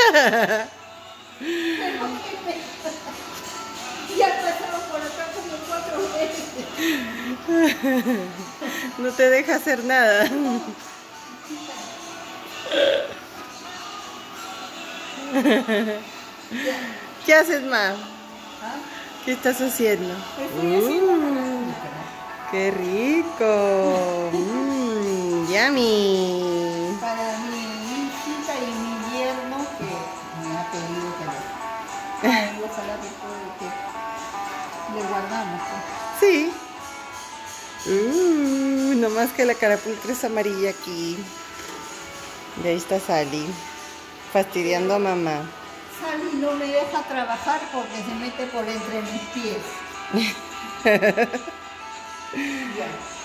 Ya pasamos por acá como 4 veces. No te deja hacer nada. ¿Qué haces, ma? ¿Ah? ¿Qué estás haciendo? Estoy haciendo ¡Qué rico! ¡Yummy! para mi hijita y mi yerno que me ha pedido que ojalá que todo que le guardamos. Sí. Nomás que la carapulcra es amarilla aquí. Y ahí está Sally, fastidiando a mamá. Sally no me deja trabajar porque se mete por entre mis pies. Ya.